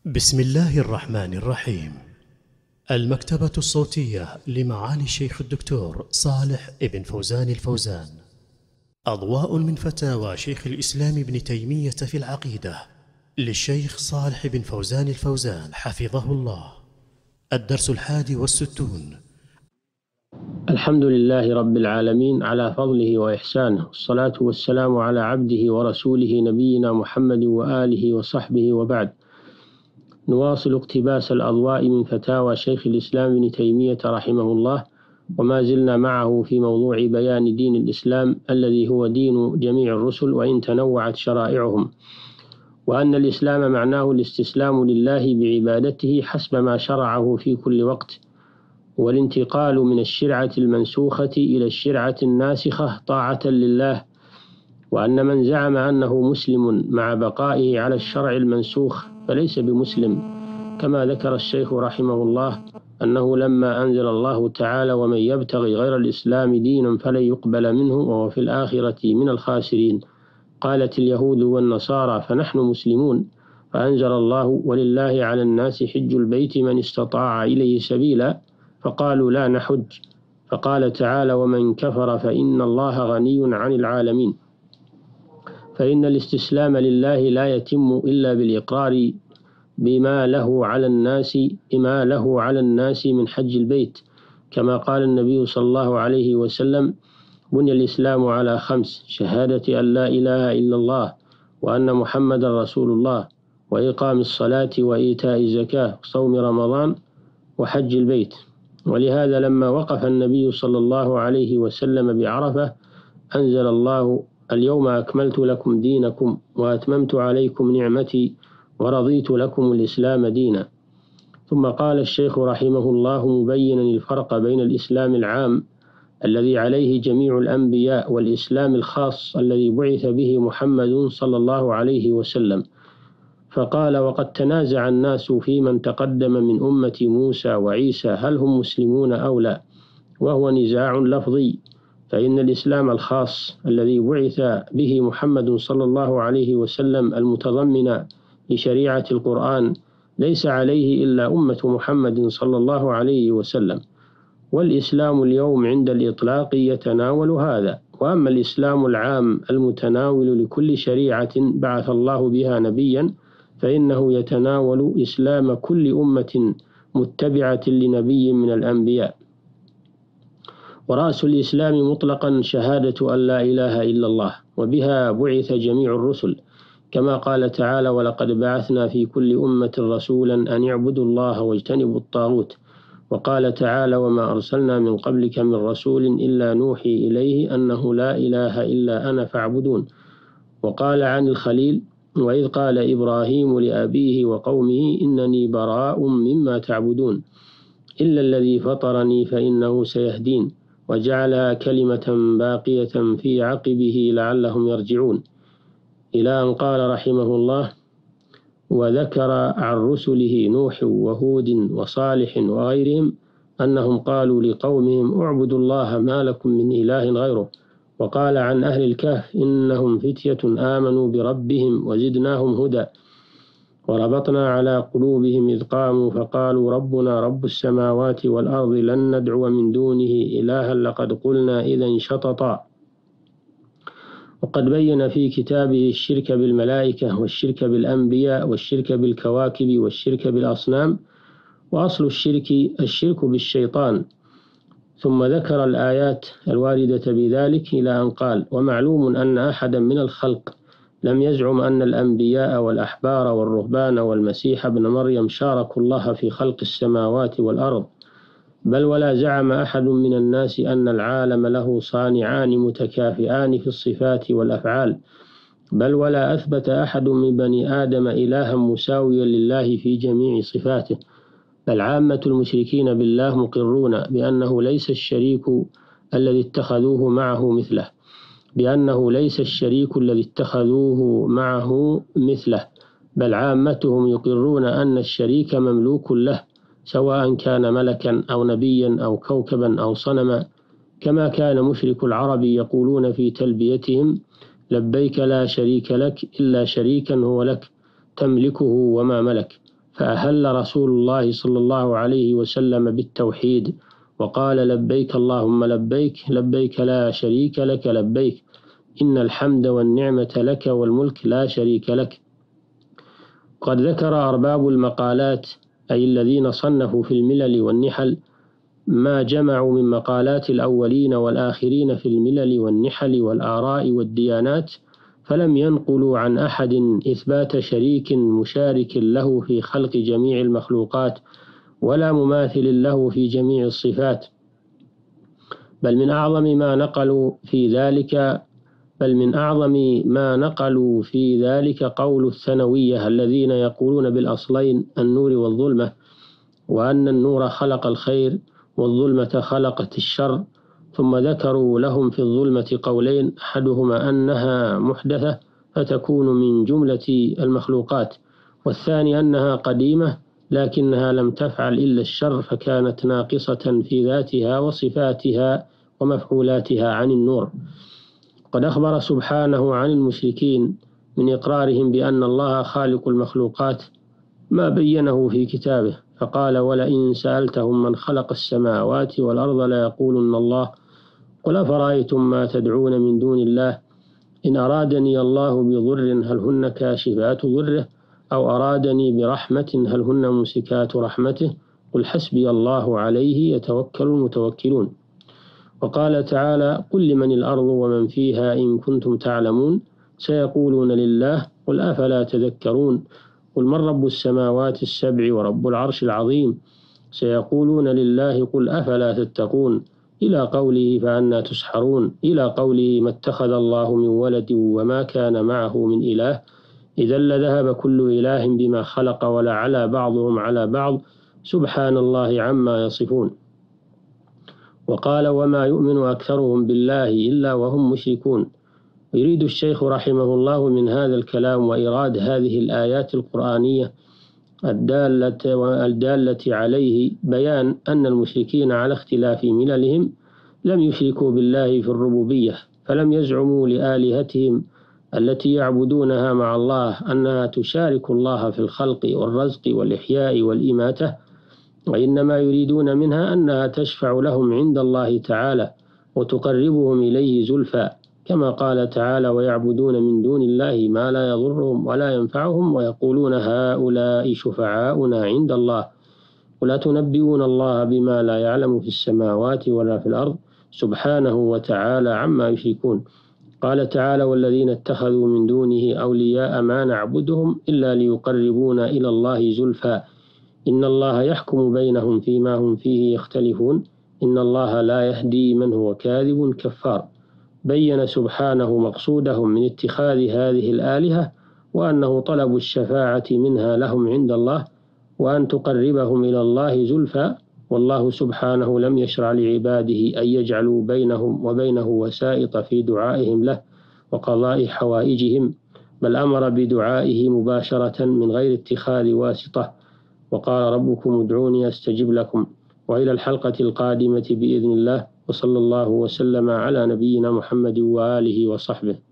بسم الله الرحمن الرحيم. المكتبة الصوتية لمعالي الشيخ الدكتور صالح ابن فوزان الفوزان. أضواء من فتاوى شيخ الإسلام ابن تيمية في العقيدة للشيخ صالح بن فوزان الفوزان حفظه الله. الدرس 61. الحمد لله رب العالمين على فضله وإحسانه، والصلاة والسلام على عبده ورسوله نبينا محمد وآله وصحبه، وبعد. نواصل اقتباس الأضواء من فتاوى شيخ الإسلام ابن تيمية رحمه الله، وما زلنا معه في موضوع بيان دين الإسلام الذي هو دين جميع الرسل وإن تنوعت شرائعهم، وأن الإسلام معناه الاستسلام لله بعبادته حسب ما شرعه في كل وقت، والانتقال من الشرعة المنسوخة إلى الشرعة الناسخة طاعة لله، وأن من زعم أنه مسلم مع بقائه على الشرع المنسوخ فليس بمسلم، كما ذكر الشيخ رحمه الله أنه لما أنزل الله تعالى ومن يبتغي غير الإسلام دينا فلن يقبل منه وهو في الآخرة من الخاسرين، قالت اليهود والنصارى فنحن مسلمون، فأنزل الله ولله على الناس حج البيت من استطاع إليه سبيلا، فقالوا لا نحج، فقال تعالى ومن كفر فإن الله غني عن العالمين. فإن الاستسلام لله لا يتم إلا بالإقرار بما له على الناس من حج البيت، كما قال النبي صلى الله عليه وسلم بني الإسلام على 5: شهادة أن لا إله إلا الله وأن محمد رسول الله، وإقام الصلاة وإيتاء الزكاة وصوم رمضان وحج البيت. ولهذا لما وقف النبي صلى الله عليه وسلم بعرفة أنزل الله اليوم أكملت لكم دينكم وأتممت عليكم نعمتي ورضيت لكم الإسلام دينا. ثم قال الشيخ رحمه الله مبينا الفرق بين الإسلام العام الذي عليه جميع الأنبياء والإسلام الخاص الذي بعث به محمد صلى الله عليه وسلم، فقال وقد تنازع الناس في من تقدم من أمة موسى وعيسى هل هم مسلمون أو لا، وهو نزاع لفظي، فإن الإسلام الخاص الذي بعث به محمد صلى الله عليه وسلم المتضمن لشريعة القرآن ليس عليه إلا أمة محمد صلى الله عليه وسلم، والإسلام اليوم عند الإطلاق يتناول هذا. وأما الإسلام العام المتناول لكل شريعة بعث الله بها نبيا فإنه يتناول إسلام كل أمة متبعة لنبي من الأنبياء. ورأس الإسلام مطلقا شهادة أن لا إله إلا الله، وبها بعث جميع الرسل، كما قال تعالى ولقد بعثنا في كل أمة رسولا أن يعبدوا الله واجتنبوا الطاغوت، وقال تعالى وما أرسلنا من قبلك من رسول إلا نوحي إليه أنه لا إله إلا أنا فاعبدون. وقال عن الخليل وإذ قال إبراهيم لأبيه وقومه إنني براء مما تعبدون إلا الذي فطرني فإنه سيهدين، وجعلها كلمة باقية في عقبه لعلهم يرجعون، إلى أن قال رحمه الله وذكر عن رسله نوح وهود وصالح وغيرهم أنهم قالوا لقومهم اعبدوا الله ما لكم من إله غيره. وقال عن أهل الكهف إنهم فتية آمنوا بربهم وزدناهم هدى، وربطنا على قلوبهم إذ قاموا فقالوا ربنا رب السماوات والأرض لن ندعو من دونه إلها لقد قلنا إذا شططا. وقد بين في كتابه الشرك بالملائكة والشرك بالأنبياء والشرك بالكواكب والشرك بالأصنام، وأصل الشرك بالشيطان، ثم ذكر الآيات الواردة بذلك إلى أن قال ومعلوم أن أحدا من الخلق لم يزعم أن الأنبياء والأحبار والرهبان والمسيح ابن مريم شاركوا الله في خلق السماوات والأرض، بل ولا زعم أحد من الناس أن العالم له صانعان متكافئان في الصفات والأفعال، بل ولا أثبت أحد من بني آدم إلها مساويا لله في جميع صفاته، بل عامة المشركين بالله مقرون بأنه ليس الشريك الذي اتخذوه معه مثله، بل عامتهم يقرون أن الشريك مملوك له سواء كان ملكا أو نبيا أو كوكبا أو صنما، كما كان مشرك العرب يقولون في تلبيتهم لبيك لا شريك لك إلا شريكا هو لك تملكه وما ملك، فأهل رسول الله صلى الله عليه وسلم بالتوحيد وقال لبيك اللهم لبيك لبيك لا شريك لك لبيك إن الحمد والنعمة لك والملك لا شريك لك. قد ذكر أرباب المقالات أي الذين صنفوا في الملل والنحل ما جمعوا من مقالات الأولين والآخرين في الملل والنحل والآراء والديانات، فلم ينقلوا عن أحد إثبات شريك مشارك له في خلق جميع المخلوقات ولا مماثل له في جميع الصفات، بل من أعظم ما نقلوا في ذلك قول الثانوية الذين يقولون بالأصلين النور والظلمة، وأن النور خلق الخير والظلمة خلقت الشر، ثم ذكروا لهم في الظلمة قولين، أحدهما أنها محدثة فتكون من جملة المخلوقات، والثاني أنها قديمة لكنها لم تفعل إلا الشر فكانت ناقصة في ذاتها وصفاتها ومفعولاتها عن النور. قد أخبر سبحانه عن المشركين من إقرارهم بأن الله خالق المخلوقات ما بينه في كتابه، فقال ولئن سألتهم من خلق السماوات والأرض ليقولن الله قل أفرأيتم ما تدعون من دون الله إن أرادني الله بضر هل هن كاشفات ضره أو أرادني برحمة هل هن ممسكات رحمته قل حسبي الله عليه يتوكل المتوكلون. وقال تعالى قل لمن الأرض ومن فيها إن كنتم تعلمون سيقولون لله قل أفلا تذكرون قل من رب السماوات السبع ورب العرش العظيم سيقولون لله قل أفلا تتقون إلى قوله فأنى تسحرون إلى قوله ما اتخذ الله من ولد وما كان معه من إله إذا لذهب كل إله بما خلق ولا على بعضهم على بعض سبحان الله عما يصفون. وقال وما يؤمن أكثرهم بالله إلا وهم مشركون. يريد الشيخ رحمه الله من هذا الكلام وإيراد هذه الآيات القرآنية الدالة عليه بيان أن المشركين على اختلاف مللهم لم يشركوا بالله في الربوبية، فلم يزعموا لآلهتهم التي يعبدونها مع الله أنها تشارك الله في الخلق والرزق والإحياء والإماتة، وإنما يريدون منها أنها تشفع لهم عند الله تعالى وتقربهم إليه زلفى، كما قال تعالى ويعبدون من دون الله ما لا يضرهم ولا ينفعهم ويقولون هؤلاء شفعاؤنا عند الله قل أتنبئون الله بما لا يعلم في السماوات ولا في الأرض سبحانه وتعالى عما يشركون. قال تعالى والذين اتخذوا من دونه أولياء ما نعبدهم إلا ليقربونا إلى الله زلفى إن الله يحكم بينهم فيما هم فيه يختلفون إن الله لا يهدي من هو كاذب كفار. بين سبحانه مقصودهم من اتخاذ هذه الآلهة وأنه طلب الشفاعة منها لهم عند الله وأن تقربهم إلى الله زلفى، والله سبحانه لم يشرع لعباده أن يجعلوا بينهم وبينه وسائط في دعائهم له وقضاء حوائجهم، بل أمر بدعائه مباشرة من غير اتخاذ واسطة. وقال ربكم ادعوني أستجب لكم. وإلى الحلقة القادمة بإذن الله، وصلى الله وسلم على نبينا محمد وآله وصحبه.